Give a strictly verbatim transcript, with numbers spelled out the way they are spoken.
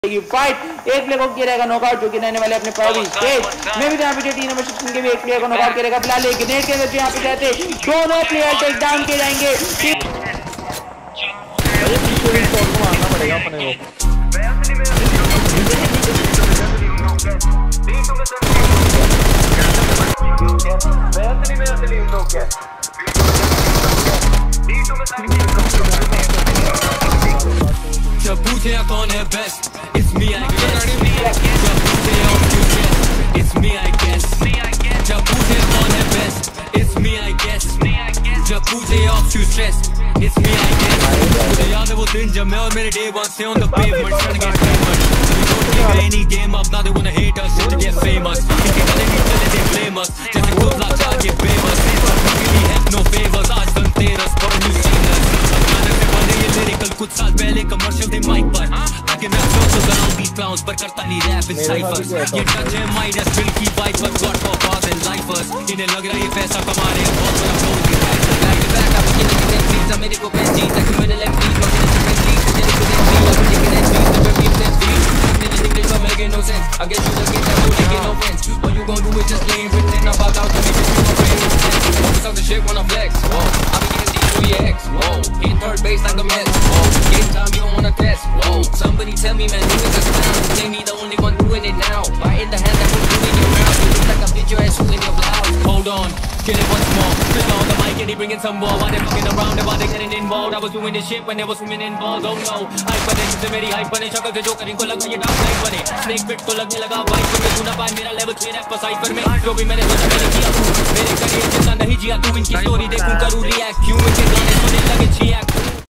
Fight एक player को किया रहेगा नॉकआउट, जो कि रहने वाले अपने पहली स्टेज में भी यहाँ पे टीम नंबर सिक्सटीन के भी एक प्लेयर को नॉकआउट करेगा। फिलहाल एक ग्रेनेड के वजह यहाँ पे जाते दोनों प्लेयर टेक डाउन किए जाएंगे। मारना पड़ेगा अपने जब पूछे कौन है best, it's me I guess. जब पूछे और क्यों it's me I guess. जब पूछे कौन है best, it's me I guess. जब पूछे और क्यों stress, it's me I guess. मुझे याद है वो दिन जब मैं और मेरे day one से on the pavement trying to get famous. We don't give any game up, now they wanna hate us just to get famous. इनके गले नहीं चले they blame us, जैसे खुद लाख जाके famous. We really have no favors, आज धनतेरस पर new singers. अचानक से बने ये lyrical कुछ साल पहले कमर्शियल थे माइक पर, आगे मैं फ्लोस around these clowns पर करता नहीं रैप इन साइफर्स। ये टच है माइनस बिल की वाइफ पर god for father and lifers. इन्हें लग रहा है ये पैसा कमा रहे हैं बहुत बड़ा फ्लोस के साथ। बैक टू बैक आप किने किने बीट्स मेरे को बेस्ट जी तक मेरे लेफ्ट बीट मगर सेकंड बीट मुझे को देख ली अब किने बीट्स पे बीट से बीट मेरे इंग्लिश में make no sense I guess you just get that no taking no offense all you gon' do is just play pretend I'm about out to make it my friends focus on the shit when I flex whoa I be getting D three X whoa hit third base like a Mets whoa game time you don't wanna test whoa somebody tell me man who is this clown they me the only one doing it now right in the hand that won't do in your mouth you look like I beat your ass in your blouse hold on get it once more Chris on the mic and he bringing some more why they fucking around and why they getting involved I was doing this shit when they was swimming in balls oh no hype बने जिससे मेरी hype बने शक्ल से जो करें को लगा ये डार्क नाइट बने स्नेक पिट को लगने लगा वाइट पर मैं सुना पाए मेरा लेवल छह रैप साइफर में जो भी मैंने सोचा मैंने किया तू मेरे करियर जितना नहीं जिया तू इनकी स्टोरी देखूं करूं रिएक्ट क्यों इनके गाने सुनने लगे छी एक्ट